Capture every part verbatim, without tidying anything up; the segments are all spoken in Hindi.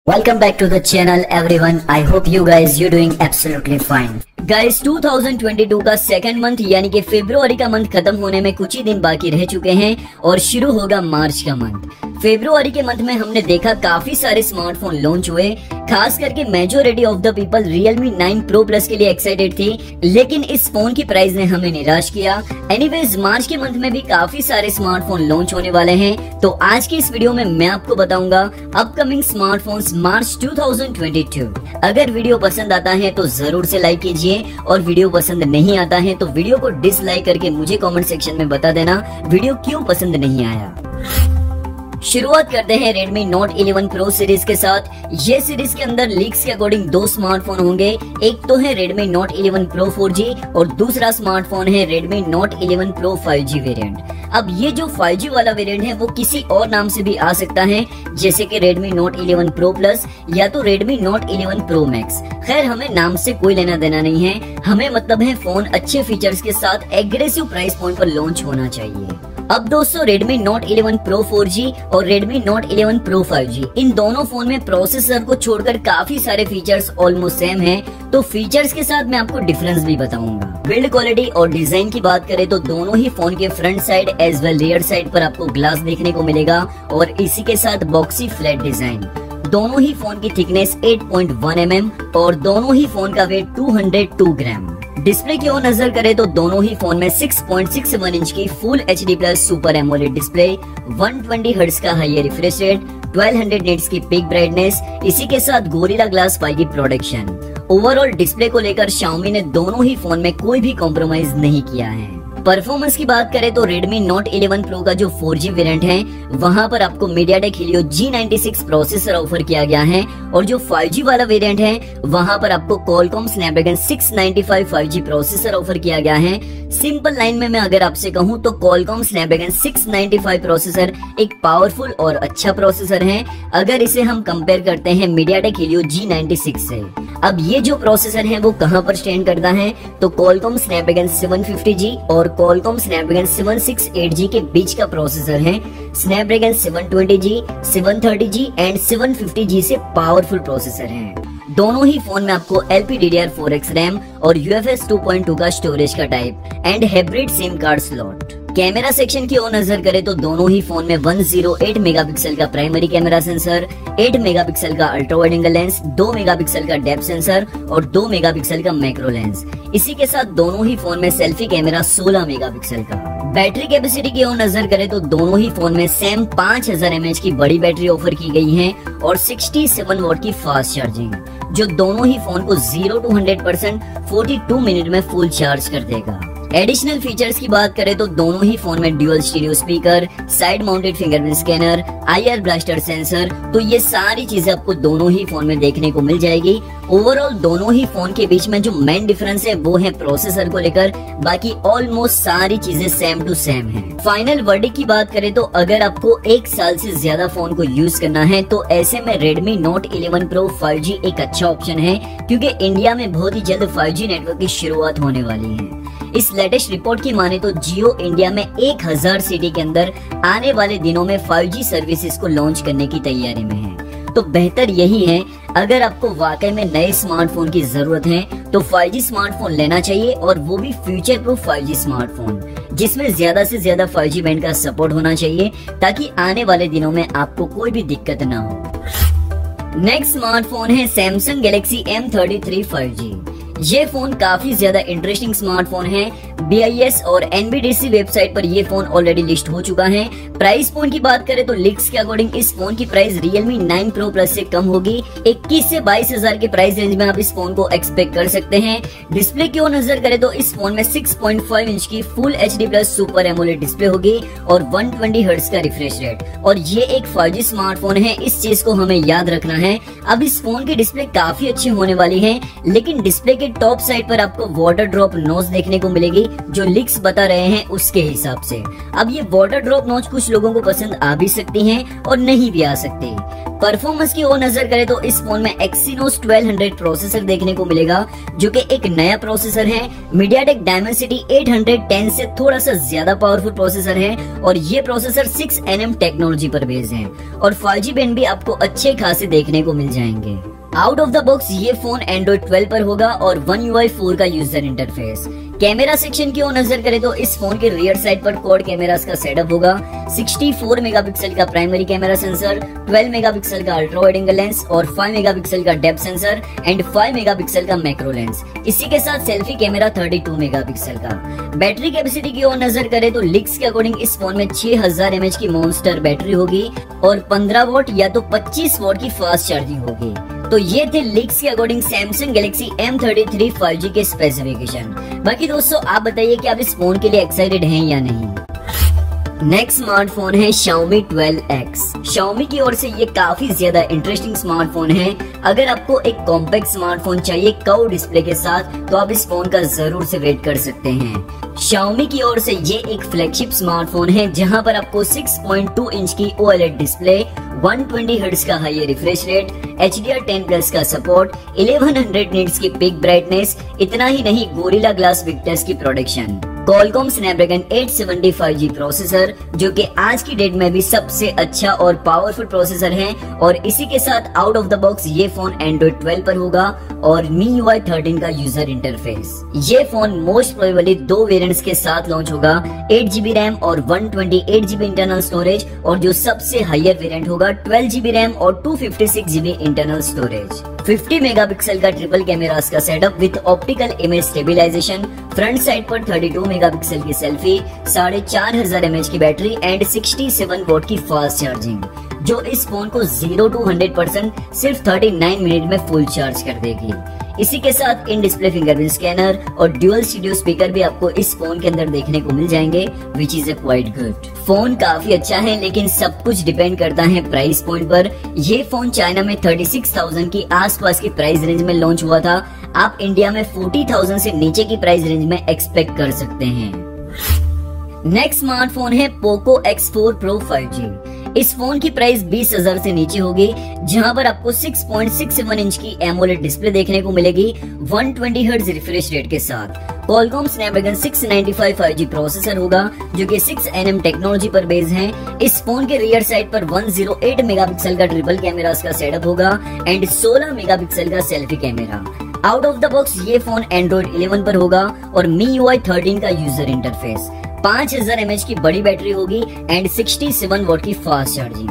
Welcome back to the channel everyone. I hope you guys you doing absolutely fine. Guys दो हज़ार बाईस का सेकंड मंथ यानी कि फरवरी का मंथ खत्म होने में कुछ ही दिन बाकी रह चुके हैं और शुरू होगा मार्च का मंथ। फरवरी के मंथ में हमने देखा काफी सारे स्मार्टफोन लॉन्च हुए, खास करके majority of the people Realme nine Pro Plus के लिए एक्साइटेड थी, लेकिन इस फोन की प्राइस ने हमें निराश किया। एनीवेज मार्च के मंथ में भी काफी सारे स्मार्टफोन लॉन्च होने वाले हैं, तो आज की इस वीडियो में मैं आपको बताऊंगा अपकमिंग स्मार्टफोन्स मार्च दो हज़ार बाईस। अगर वीडियो पसंद आता है तो जरूर से लाइक कीजिए और वीडियो पसंद नहीं आता है तो वीडियो को डिसलाइक करके मुझे कमेंट सेक्शन में बता देना वीडियो क्यों पसंद नहीं आया। शुरुआत करते हैं Redmi Note eleven Pro series के साथ। ये सीरीज के अंदर लीक्स के अकॉर्डिंग दो स्मार्टफोन होंगे, एक तो है Redmi Note eleven Pro four G और दूसरा स्मार्टफोन है Redmi Note eleven Pro five G variant. अब ये जो फाइव जी वाला वेरिएंट है वो किसी और नाम से भी आ सकता है, जैसे कि Redmi Note eleven Pro Plus या तो Redmi Note eleven Pro Max। खैर हमें नाम से कोई लेना देना नहीं है, हमें मतलब है फोन अच्छे फीचर्स के साथ एग्रेसिव प्राइस पॉइंट पर लॉन्च होना चाहिए। अब दोस्तों Redmi Note eleven Pro four G और Redmi Note eleven Pro five G इन दोनों फोन में प्रोसेसर को छोड़कर काफी सारे फीचर्स ऑलमोस्ट सेम हैं, तो फीचर्स के साथ मैं आपको डिफरेंस भी बताऊंगा। बिल्ड क्वालिटी और डिजाइन की बात करें तो दोनों ही फोन के front side as well rear side पर आपको ग्लास देखने को मिलेगा और इसी के साथ बॉक्सी फ्लैट डिजाइन। दोनों ही फोन की thickness eight point one M M और दोनों ही फोन का weight two hundred two gram. Display की ओर नजर करें तो दोनों ही फोन में six point six one inch की full H D plus super AMOLED display, one twenty hertz का high refresh rate, twelve hundred nits की पीक ब्राइटनेस, इसी के साथ गोरिल्ला ग्लास फाइव की प्रोटेक्शन। ओवरऑल डिस्प्ले को लेकर Xiaomi ने दोनों ही फोन में कोई भी कॉम्प्रोमाइज नहीं किया है। परफॉर्मेंस की बात करें तो Redmi Note इलेवन Pro का जो फोर जी वेरिएंट है वहां पर आपको MediaTek Helio G ninety six processor offer किया गया है और जो फाइव जी वाला वेरिएंट है वहां पर आपको Qualcomm Snapdragon six ninety five five G processor offer किया गया है। सिंपल लाइन में मैं अगर आपसे कहूं तो Qualcomm Snapdragon six ninety five processor एक पावरफुल और अच्छा प्रोसेसर है अगर इसे हम कंपेयर करते हैं MediaTek Helio G ninety six से। अब ये जो प्रोसेसर है वो कहां पर स्टैंड करता है तो Qualcomm Snapdragon seven fifty G और Qualcomm Snapdragon seven sixty eight G के बीच का प्रोसेसर है। Snapdragon seven twenty G, seven thirty G and seven fifty G से पावरफुल प्रोसेसर हैं। दोनों ही फोन में आपको L P D D R four X RAM और U F S two point two का स्टोरेज का type and hybrid SIM card slot. Camera section की ओर नजर करें तो दोनों ही फोन में वन ज़ीरो एट मेगापिक्सल का primary camera sensor, eight megapixel का ultra wide angle lens, two megapixel का डेप्थ सेंसर और टू मेगापिक्सल का मैक्रो लेंस। इसी के साथ दोनों ही फोन में सेल्फी कैमरा सोलह मेगापिक्सल का। बैटरी कैपेसिटी की ओर नजर करें तो दोनों ही फोन में सेम पाँच हज़ार एम एच की बड़ी बैटरी ऑफर की गई है और सिक्सटी सेवन वॉट की फास्ट चार्जिंग, जो दोनों ही फोन को zero two hundred percent forty two minute में फुल चार्ज कर देगा। एडिशनल फीचर्स की बात करें तो दोनों ही फोन में dual stereo speaker, side mounted fingerprint scanner, I R blaster sensor, तो ये सारी चीजें आपको दोनों ही फोन में देखने को मिल जाएगी। ओवरऑल दोनों ही फोन के बीच में जो मेन डिफरेंस है वो है प्रोसेसर को लेकर, बाकी ऑलमोस्ट सारी चीजें सेम टू सेम है। फाइनल वर्डिक्ट की बात करें तो अगर आपको एक साल से ज्यादा फोन को यूज करना है तो ऐसे में Redmi Note eleven Pro five G एक अच्छा ऑप्शन है, क्योंकि इंडिया में बहुत ही जल्द फाइव जी नेटवर्क की शुरुआत होने वाली है। इस लेटेस्ट रिपोर्ट की माने तो जियो इंडिया में एक हज़ार सिटी के अंदर आने वाले दिनों में फाइव जी सर्विसेज को लॉन्च करने की तैयारी में है। तो बेहतर यही है, अगर आपको वाकई में नए स्मार्टफोन की जरूरत है तो फाइव जी स्मार्टफोन लेना चाहिए, और वो भी future proof five G smartphone जिसमें ज्यादा से ज्यादा फाइव जी बैंड का सपोर्ट होना चाहिए, ताकि आने वाले दिनों में आपको कोई भी दिक्कत ना हो। नेक्स्ट स्मार्टफोन है Samsung Galaxy M thirty three five G. ये फोन काफी ज्यादा इंटरेस्टिंग स्मार्टफोन है। बी आई एस और N B D C website पर ये फोन ऑलरेडी लिस्ट हो चुका है। प्राइस पॉइंट की बात करें तो लीक्स के अकॉर्डिंग इस फोन की price Realme nine Pro Plus से कम होगी। इक्कीस से बाईस हजार के प्राइस रेंज में आप इस फोन को एक्सपेक्ट कर सकते हैं। डिस्प्ले की ओर नजर करें तो इस फोन में सिक्स पॉइंट फाइव इंच की full H D plus super AMOLED display होगी और वन ट्वेंटी हर्ट्ज का रिफ्रेश रेट, और ये एक फाइव जी स्मार्टफोन है, इस चीज को हमें याद रखना है। अब इस फोन की डिस्प्ले काफी अच्छी होने वाली है, लेकिन डिस्प्ले के टॉप साइड पर आपको वाटर ड्रॉप नोज देखने को मिलेगी, जो लीक्स बता रहे हैं उसके हिसाब से। अब ये वाटर ड्रॉप नॉच कुछ लोगों को पसंद आ भी सकती है और नहीं भी आ सकती। परफॉर्मेंस की ओर नजर करें तो इस फोन में एक्सिनोस ट्वेल्व हंड्रेड प्रोसेसर देखने को मिलेगा, जो कि एक नया प्रोसेसर है। MediaTek Dimensity eight hundred ten से थोड़ा सा ज्यादा पावरफुल प्रोसेसर है और ये processor six N M technology पर बेस्ड है और फाइव जी बैंड भी आपको अच्छे खासे देखने को मिल जाएंगे। आउट ऑफ द बॉक्स ये फोन एंड्रॉइड ट्वेल्व पर होगा और वन यू आई फोर का यूजर इंटरफेस। कैमरा सेक्शन की ओर नजर करें तो इस फोन के रियर साइड पर क्वाड कैमरास का सेटअप होगा। सिक्सटी फोर मेगापिक्सल का primary camera sensor, twelve megapixel का अल्ट्रा वाइड एंगल लेंस और फाइव मेगापिक्सल का depth sensor and five megapixel का मैक्रो लेंस। इसी के साथ selfie camera thirty two megapixel का। बैटरी कैपेसिटी की ओर नजर करें तो लीक्स के अकॉर्डिंग इस फोन में छह हज़ार एमएच की मॉन्स्टर बैटरी होगी और पंद्रह वोल्ट या तो पच्चीस वोल्ट की फास्ट चार्जिंग होगी। तो ये थे लीक्स के according Samsung Galaxy M thirty three five G के स्पेसिफिकेशन। बाकी दोस्तों आप बताइए कि आप इस फोन के लिए एक्साइटेड हैं या नहीं। नेक्स्ट स्मार्टफोन है Xiaomi ट्वेल्व एक्स। Xiaomi की ओर से ये काफी ज्यादा इंटरेस्टिंग स्मार्टफोन है। अगर आपको एक कॉम्पैक्ट स्मार्टफोन चाहिए कर्व डिस्प्ले के साथ तो आप इस फोन का जरूर से वेट कर सकते हैं। Xiaomi की ओर से ये एक फ्लैगशिप स्मार्टफोन है जहां पर आपको सिक्स पॉइंट टू इंच की O L E D display, one twenty hertz का high refresh rate, H D R ten plus का सपोर्ट, इलेवन हंड्रेड निट्स की पिक ब्राइटनेस, इतना ही नहीं गोरिल्ला ग्लास विक्टर्स की protection, Qualcomm Snapdragon eight seventy five G processor जो कि आज की डेट में भी सबसे अच्छा और पावरफुल प्रोसेसर है और इसी के साथ आउट ऑफ द बॉक्स ये फोन एंड्रॉइड ट्वेल्व पर होगा और मी यू आई थर्टीन का यूजर इंटरफेस। ये फोन मोस्ट प्रोबेबली दो वेरिएंट्स के साथ लॉन्च होगा, एट जीबी रैम और one twenty eight GB internal storage और जो सबसे हायर वेरिएंट होगा ट्वेल्व जीबी रैम और two fifty six GB internal storage. Fifty megapixel का ट्रिपल कैमरास का setup with optical image stabilisation, front side पर थर्टी टू मेगापिक्सल की सेल्फी, साढ़े चार हजार एमएच की battery and sixty seven volt की फास्ट चार्जिंग, जो इस फोन को जीरो टू हंड्रेड परसेंट सिर्फ थर्टी नाइन मिनट में फुल चार्ज कर देगी। इसी के साथ इन डिस्प्ले फिंगरप्रिंट स्कैनर और ड्यूअल स्टीरियो स्पीकर भी आपको इस फोन के अंदर देखने को मिल जाएंगे, which is a quite good. Phone काफी अच्छा है लेकिन सब कुछ डिपेंड करता है प्राइस पॉइंट पर। ये फोन चाइना में थर्टी सिक्स थाउजेंड की आसपास की प्राइस रेंज में लॉन्च हुआ था, आप इंडिया में फोर्टी थाउजेंड से नीचे की प्राइस रेंज में एक्सपेक्ट कर सकते हैं। नेक्स्ट स्मार्टफोन है Poco X four Pro five G. इस फोन की प्राइस बीस हजार से नीचे होगी, जहां पर आपको six point six seven inch की एमोलेड डिस्प्ले देखने को मिलेगी one twenty hertz refresh rate के साथ। Qualcomm Snapdragon six ninety five five G processor होगा जो कि सिक्स एन एम टेक्नोलॉजी पर बेस्ड है। इस फोन के रियर साइड पर वन जीरो एट मेगापिक्सल का ट्रिपल कैमरास का सेटअप होगा एंड सोलह मेगापिक्सल का selfie camera. Out of the box ये फोन एंड्रॉइड इलेवन पर होगा और मी यू आई थर्टीन का यूजर इंटरफेस। पांच हजार एमएच की बड़ी बैटरी होगी एंड सिक्सटी सेवन वोल्ट की फास्ट चार्जिंग।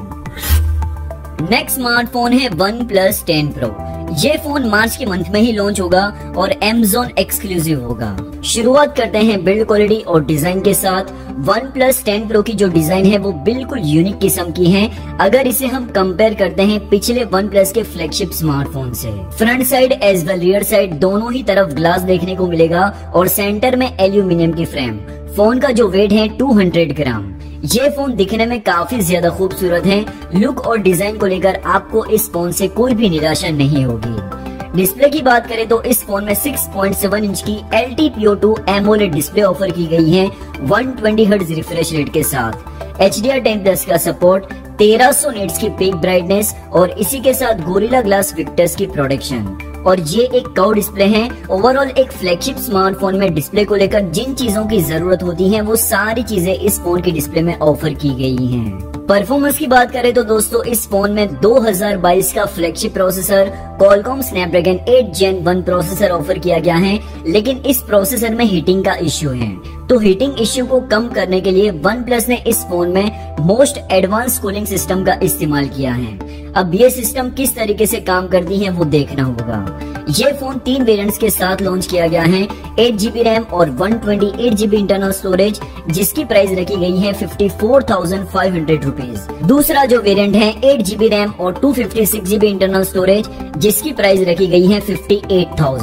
नेक्स्ट स्मार्टफोन है वन प्लस टेन प्रो। ये फोन मार्च के मंथ में ही लॉन्च होगा और Amazon एक्सक्लूसिव होगा। शुरुआत करते हैं बिल्ड क्वालिटी और डिजाइन के साथ। वन प्लस टेन प्रो की जो डिजाइन है वो बिल्कुल यूनिक किस्म की है अगर इसे हम कंपेयर करते हैं पिछले वन प्लस के फ्लैगशिप स्मार्टफोन से। Front side as well rear side दोनों ही तरफ ग्लास देखने को मिलेगा और सेंटर में एल्यूमिनियम की फ्रेम। फोन का जो वेट है टू हंड्रेड ग्राम। ये फोन दिखने में काफी ज्यादा खूबसूरत है। लुक और डिजाइन को लेकर आपको इस फोन से कोई भी निराशा नहीं होगी। डिस्प्ले की बात करें तो इस फोन में सिक्स पॉइंट सेवन इंच की L T P O two AMOLED display offer की गई है one twenty hertz refresh rate के साथ, H D R ten plus का सपोर्ट, तेरह सौ निट्स की पिक ब्राइटनेस और इसी के साथ गोरिल्ला ग्लास विक्टर्स की प्रोटेक्शन। और ये एक कर्व डिस्प्ले है। ओवरऑल एक फ्लैगशिप स्मार्टफोन में डिस्प्ले को लेकर जिन चीजों की जरूरत होती है वो सारी चीजें इस फोन की डिस्प्ले में ऑफर की गई हैं। परफॉर्मेंस की बात करें तो दोस्तों इस फोन में दो हज़ार बाईस का flagship processor Qualcomm Snapdragon eight Gen one processor offer किया गया है, लेकिन इस प्रोसेसर में हीटिंग का इश्यू है। तो हीटिंग इश्यू को कम करने के लिए वन प्लस ने इस फोन में मोस्ट एडवांस कूलिंग सिस्टम का इस्तेमाल किया है। अब ये सिस्टम किस तरीके से काम करती है वो देखना होगा। ये फोन तीन वेरिएंट्स के साथ लॉन्च किया गया है, एट जीबी रैम और one twenty eight GB internal storage, जिसकी प्राइस रखी गई है fifty four thousand five hundred rupees. दूसरा जो वेरिएंट है एट जीबी रैम और two fifty six GB internal storage, जिसकी प्राइस रखी गई है फिफ्टी एट थाउजेंड।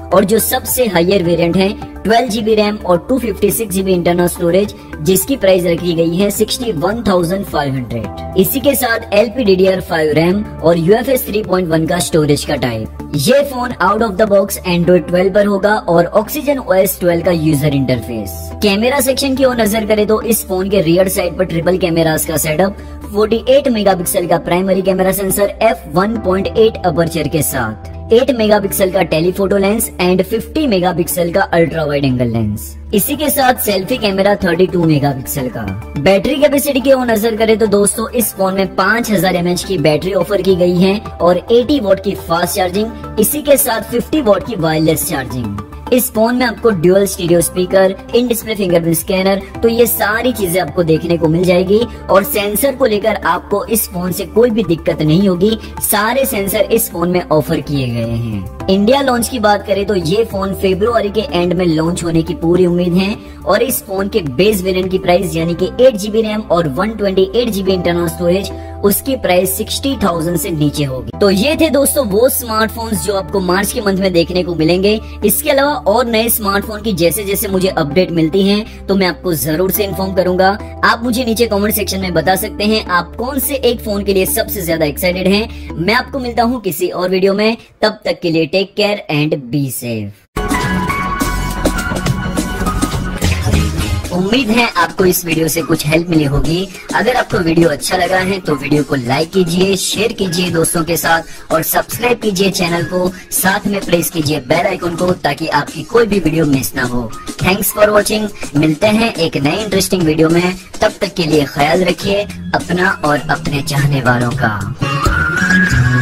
और जो सबसे हायर वेरिएंट है ट्वेल्व जीबी रैम और two fifty six GB internal storage, जिसकी प्राइस रखी गई है sixty one thousand five hundred. इसी के साथ L P D D R five RAM और U F S three point one का स्टोरेज का टाइप। ये phone out of the box Android twelve पर होगा और ऑक्सीजन ओ एस ट्वेल्व का यूजर इंटरफेस। कैमरा सेक्शन की ओर नजर करें तो इस फोन के रियर साइड पर ट्रिपल कैमरास का सेटअप, फोर्टी एट मेगापिक्सल का primary camera sensor F one point eight aperture के साथ, एट मेगापिक्सल का telephoto lens and fifty megapixel का अल्ट्रा वाइड एंगल लेंस। इसी के साथ selfie camera thirty two megapixel का। बैटरी कैपेसिटी की ओर नजर करें तो दोस्तों इस फोन में पाँच हज़ार एम एच की बैटरी ऑफर की गई है और अस्सी वॉट की फास्ट चार्जिंग, इसी के साथ फिफ्टी वॉट की वायरलेस चार्जिंग। इस फोन में आपको dual stereo speaker, in display fingerprint scanner, तो ये सारी चीजें आपको देखने को मिल जाएगी और सेंसर को लेकर आपको इस फोन से कोई भी दिक्कत नहीं होगी। सारे सेंसर इस फोन में ऑफर किए गए हैं। इंडिया लॉन्च की बात करें तो ये फोन फरवरी के एंड में लॉन्च होने की पूरी उम्मीद है और इस फोन के बेस वेरिएंट की प्राइस यानी कि एट जीबी रैम और one twenty eight GB internal storage, उसकी प्राइस सिक्सटी थाउजेंड से नीचे होगी। तो ये थे दोस्तों वो स्मार्टफोन्स जो आपको मार्च के मंथ में देखने को मिलेंगे। इसके अलावा और नए स्मार्टफोन की जैसे जैसे मुझे अपडेट मिलती हैं तो मैं आपको जरूर से इन्फॉर्म करूंगा। आप मुझे नीचे कमेंट सेक्शन में बता सकते हैं आप कौन से एक फोन के लिए सबसे ज्यादा एक्साइटेड हैं। मैं आपको मिलता हूं किसी और वीडियो में, तब तक के लिए take care and be safe. उम्मीद है आपको इस वीडियो से कुछ हेल्प मिली होगी। अगर आपको वीडियो अच्छा लगा है तो वीडियो को लाइक कीजिए, शेयर कीजिए दोस्तों के साथ और सब्सक्राइब कीजिए चैनल को, साथ में प्रेस कीजिए बेल आइकन को ताकि आपकी कोई भी वीडियो मिस ना हो। Thanks for watching. मिलते हैं एक नए इंटरेस्टिंग वीडियो में, तब तक के लिए ख्याल रखिए अपना और अपने चाहने वालों का।